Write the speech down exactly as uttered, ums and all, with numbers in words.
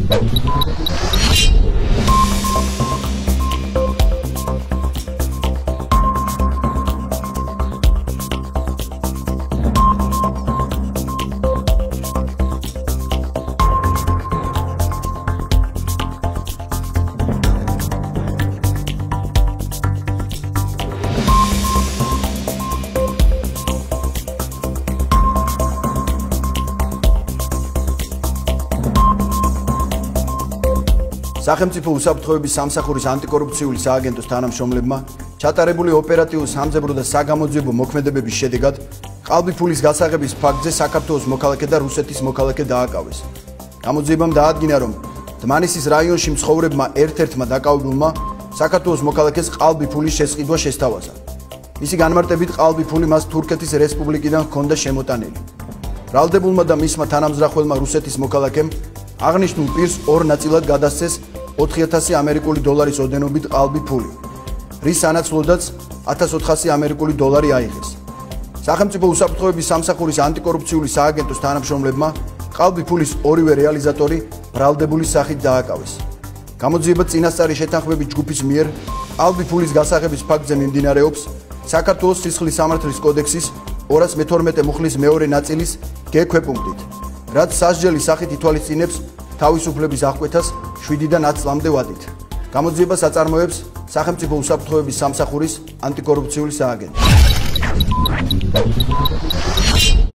სახელმწიფო უსაფრთხოების სამსახურის ანტიკორუფციული სააგენტოს თანამშრომლებმა ჩატარებული ოპერატიული სამძებრო და საგამოძიებო მოქმედებების შედეგად ყალბიფულის გასაღების ფაქტზე საქართველოს მოქალაქე და რუსეთის მოქალაქე დააკავეს. გამოძიებამ დაადგინა, რომ დმანისის რაიონში მცხოვრებმა ერთ-ერთმა დაკავებულმა საქართველოს მოქალაქეს ყალბიფულის შესყიდვა შესთავაზა. მისი განმარტებით ყალბიფული მას თურქეთის რესპუბლიკიდან ჰქონდა შემოტანილი. ბრალდებულმა და მისმა თანამზრახველმა რუსეთის მოქალაქემ აღნიშნულ პირს ორ ნაწილად გადასცეს ოთხი ათასი ამერიკული დოლარის ოდენობით ყალბიფული, რის სანაცვლოდაც ათას ოთხასი ამერიკული დოლარი აიღეს. სახელმწიფო უსაფრთხოების სამსახურის ანტიკორუფციული სააგენტოს თანამშრომლებმა ყალბიფულის ორივე რეალიზატორი ბრალდებულის სახით დააკავეს. გამოძიება წინასწარი შეთანხმებით ჯგუფის მიერ ყალბიფულის გასაღების ფაქტზე მიმდინარეობს საქართველოს სისხლის სამართლის კოდექსის ორას მეთორმეტე მუხლის მეორე ნაწილის გ ქვეპუნქტით, რაც სასჯელის სახით ითვალისწინებს თავისუფლების აღკვეთას შვიდიდან ათ წლამდე ვადით. გამოძიებას აწარმოებს სახელმწიფო უსაფრთხოების სამსახურის ანტიკორუფციული სააგენტო.